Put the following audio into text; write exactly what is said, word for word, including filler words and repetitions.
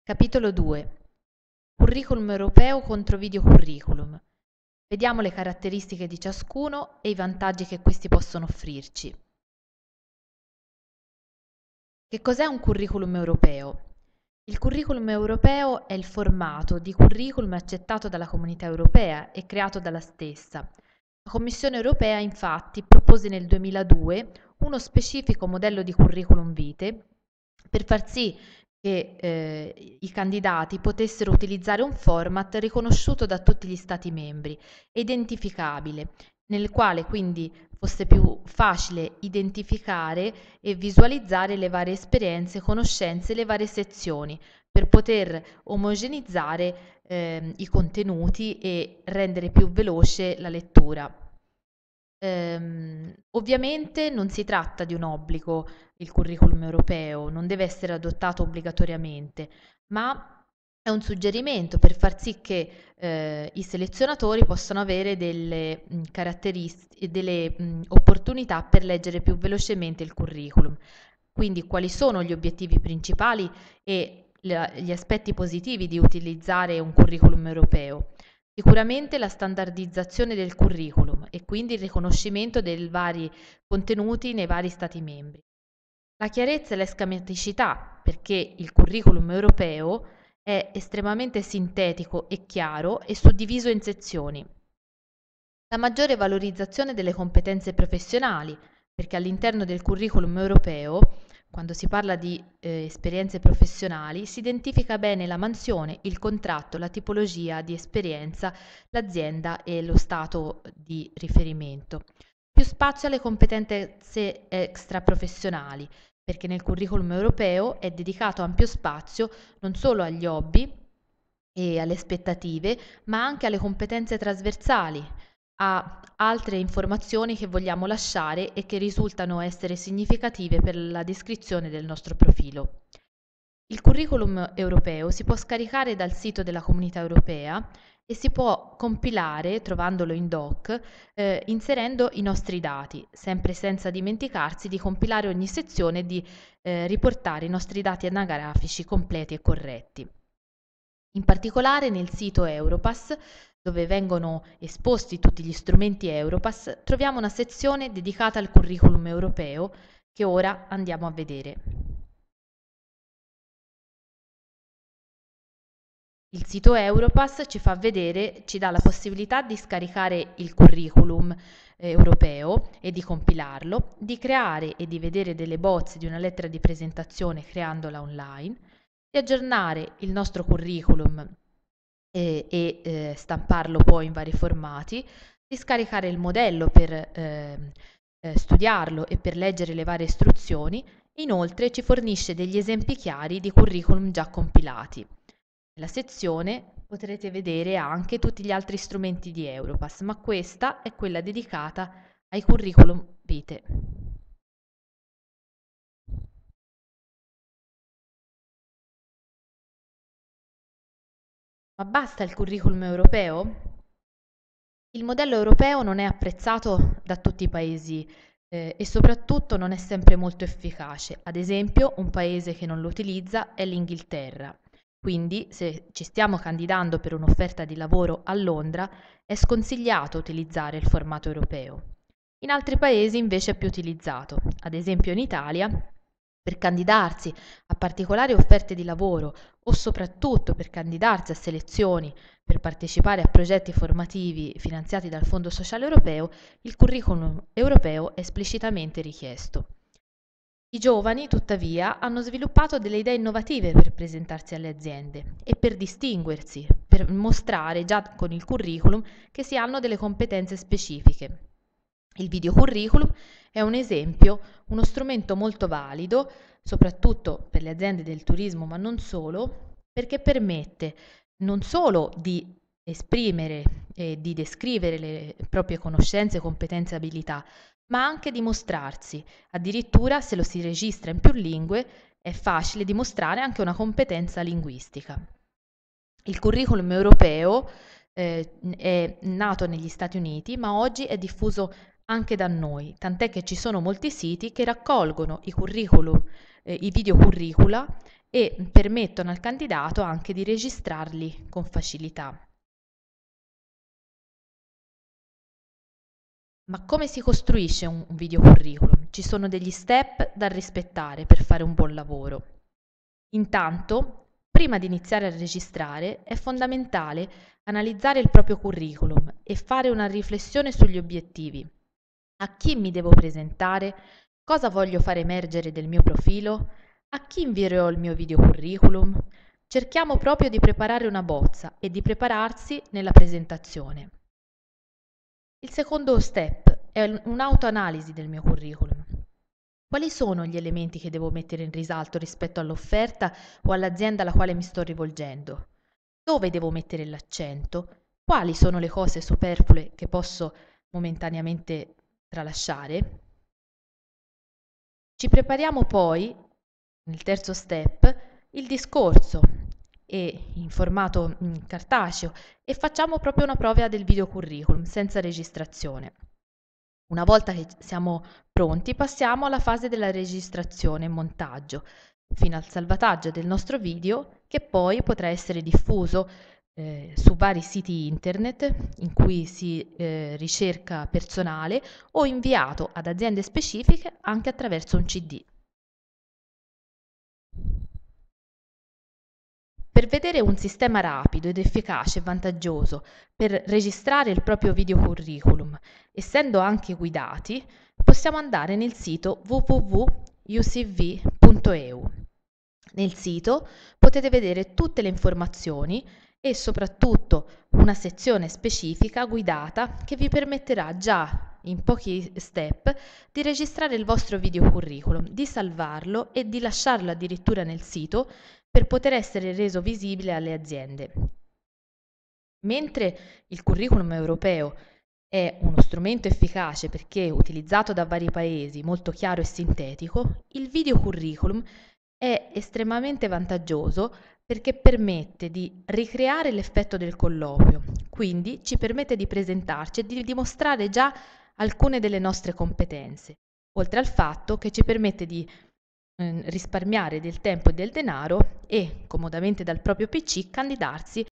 Capitolo due. Curriculum europeo contro videocurriculum. Vediamo le caratteristiche di ciascuno e i vantaggi che questi possono offrirci. Che cos'è un curriculum europeo? Il curriculum europeo è il formato di curriculum accettato dalla Comunità Europea e creato dalla stessa. La Commissione Europea, infatti, propose nel duemiladue uno specifico modello di curriculum vitae per far sì che eh, i candidati potessero utilizzare un format riconosciuto da tutti gli Stati membri e identificabile, nel quale quindi fosse più facile identificare e visualizzare le varie esperienze, conoscenze e le varie sezioni per poter omogeneizzare eh, i contenuti e rendere più veloce la lettura. Ehm, ovviamente non si tratta di un obbligo il curriculum europeo, non deve essere adottato obbligatoriamente, ma è un suggerimento per far sì che eh, i selezionatori possano avere delle mh, caratteristiche, delle mh, opportunità per leggere più velocemente il curriculum. Quindi quali sono gli obiettivi principali e la- gli aspetti positivi di utilizzare un curriculum europeo? Sicuramente la standardizzazione del curriculum e quindi il riconoscimento dei vari contenuti nei vari Stati membri. La chiarezza e la schematicità, perché il curriculum europeo è estremamente sintetico e chiaro e suddiviso in sezioni. La maggiore valorizzazione delle competenze professionali, perché all'interno del curriculum europeo, quando si parla di eh, esperienze professionali, si identifica bene la mansione, il contratto, la tipologia di esperienza, l'azienda e lo stato di riferimento. Più spazio alle competenze extraprofessionali, perché nel curriculum europeo è dedicato ampio spazio non solo agli hobby e alle aspettative, ma anche alle competenze trasversali, a altre informazioni che vogliamo lasciare e che risultano essere significative per la descrizione del nostro profilo. Il curriculum europeo si può scaricare dal sito della Comunità Europea e si può compilare, trovandolo in doc, eh, inserendo i nostri dati, sempre senza dimenticarsi di compilare ogni sezione e di eh, riportare i nostri dati anagrafici completi e corretti. In particolare nel sito Europass, dove vengono esposti tutti gli strumenti Europass, troviamo una sezione dedicata al curriculum europeo che ora andiamo a vedere. Il sito Europass ci fa vedere, ci dà la possibilità di scaricare il curriculum eh, europeo e di compilarlo, di creare e di vedere delle bozze di una lettera di presentazione creandola online, di aggiornare il nostro curriculum e, e eh, stamparlo poi in vari formati, di scaricare il modello per eh, eh, studiarlo e per leggere le varie istruzioni. Inoltre ci fornisce degli esempi chiari di curriculum già compilati. Nella sezione potrete vedere anche tutti gli altri strumenti di Europass, ma questa è quella dedicata ai curriculum vitae. Ma basta il curriculum europeo? Il modello europeo non è apprezzato da tutti i paesi eh, e soprattutto non è sempre molto efficace. Ad esempio, un paese che non lo utilizza è l'Inghilterra. Quindi, se ci stiamo candidando per un'offerta di lavoro a Londra, è sconsigliato utilizzare il formato europeo. In altri paesi invece è più utilizzato. Ad esempio in Italia, per candidarsi a particolari offerte di lavoro o soprattutto per candidarsi a selezioni per partecipare a progetti formativi finanziati dal Fondo Sociale Europeo, il curriculum europeo è esplicitamente richiesto. I giovani, tuttavia, hanno sviluppato delle idee innovative per presentarsi alle aziende e per distinguersi, per mostrare già con il curriculum che si hanno delle competenze specifiche. Il videocurriculum è un esempio, uno strumento molto valido, soprattutto per le aziende del turismo, ma non solo, perché permette non solo di esprimere e di descrivere le proprie conoscenze, competenze e abilità, ma anche di mostrarsi. Addirittura, se lo si registra in più lingue, è facile dimostrare anche una competenza linguistica. Il curriculum europeo eh, è nato negli Stati Uniti, ma oggi è diffuso anche da noi, tant'è che ci sono molti siti che raccolgono i curriculum, eh, i video curricula e permettono al candidato anche di registrarli con facilità. Ma come si costruisce un video curriculum? Ci sono degli step da rispettare per fare un buon lavoro. Intanto, prima di iniziare a registrare, è fondamentale analizzare il proprio curriculum e fare una riflessione sugli obiettivi. A chi mi devo presentare? Cosa voglio far emergere del mio profilo? A chi invierò il mio video curriculum? Cerchiamo proprio di preparare una bozza e di prepararsi nella presentazione. Il secondo step è un'autoanalisi del mio curriculum. Quali sono gli elementi che devo mettere in risalto rispetto all'offerta o all'azienda alla quale mi sto rivolgendo? Dove devo mettere l'accento? Quali sono le cose superflue che posso momentaneamente tralasciare? Ci prepariamo poi, nel terzo step, il discorso e in formato mh, cartaceo e facciamo proprio una prova del video curriculum senza registrazione. Una volta che siamo pronti, passiamo alla fase della registrazione e montaggio, fino al salvataggio del nostro video che poi potrà essere diffuso eh, su vari siti internet in cui si eh, ricerca personale o inviato ad aziende specifiche anche attraverso un C D. Per vedere un sistema rapido ed efficace e vantaggioso per registrare il proprio video curriculum, essendo anche guidati, possiamo andare nel sito w w w punto u c v punto e u. Nel sito potete vedere tutte le informazioni e soprattutto una sezione specifica guidata che vi permetterà già in pochi step di registrare il vostro video curriculum, di salvarlo e di lasciarlo addirittura nel sito per poter essere reso visibile alle aziende. Mentre il curriculum europeo è uno strumento efficace perché utilizzato da vari paesi, molto chiaro e sintetico, il video curriculum è estremamente vantaggioso perché permette di ricreare l'effetto del colloquio, quindi ci permette di presentarci e di dimostrare già alcune delle nostre competenze, oltre al fatto che ci permette di eh, risparmiare del tempo e del denaro e, comodamente dal proprio P C, candidarsi